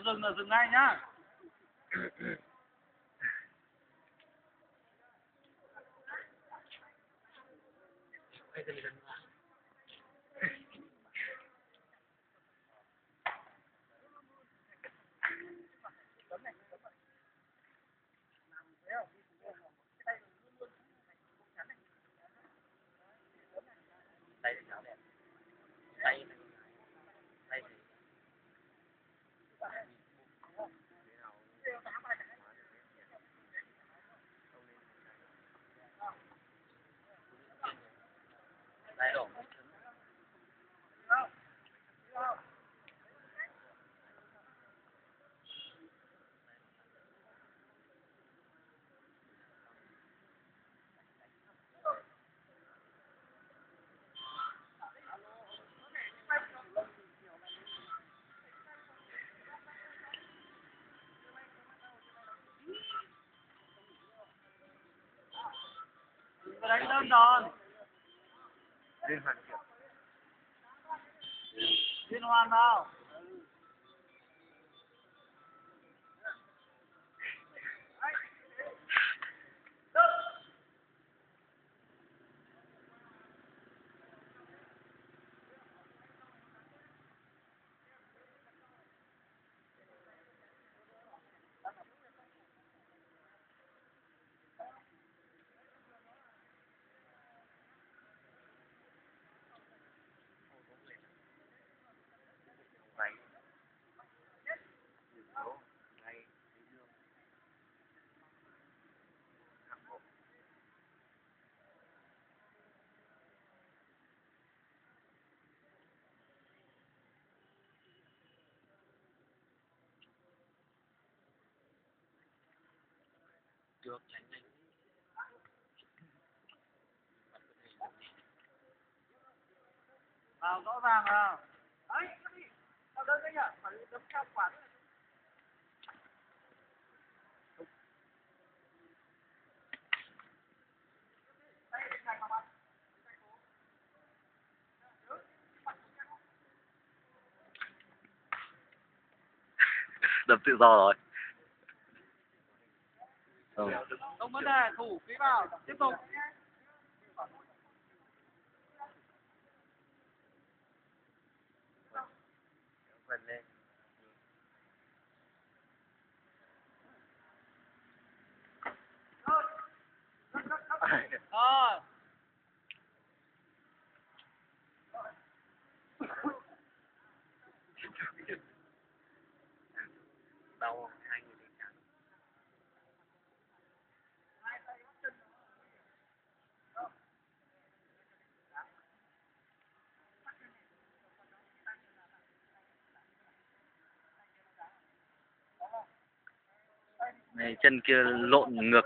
dừng là dừng ngay nhá. Tay thì đẹp. Tay tay thì tay ổn. Đánh đơn đòn. Liên hoàn kiểu. Liên hoàn nào. Váy. Được tránh nhanh. Vào rõ ràng nào. Đấy, đi. Vào đơn đấy nhỉ? Phải đấm cao quả. Đập tự do rồi. Không vấn đề, thủ ký vào, tiếp tục. Phần lên. Rồi. Đau hai người đi trắng. Này chân kia lộn ngược.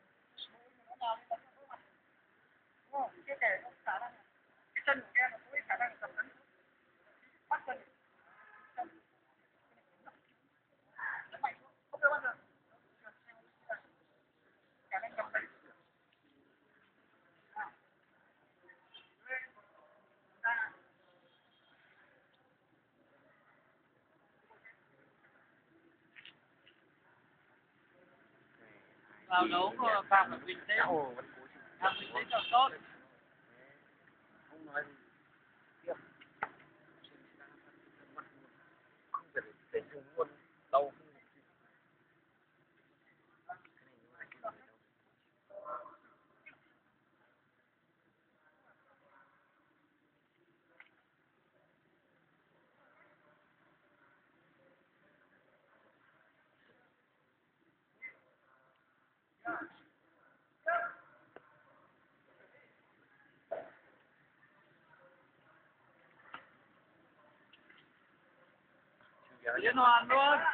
Vào đấu càng phải bình tĩnh. Càng bình tĩnh càng tốt. Không nói gì. Tiếp. Không phải để dùng luôn. Đau. Liên hoàn luôn.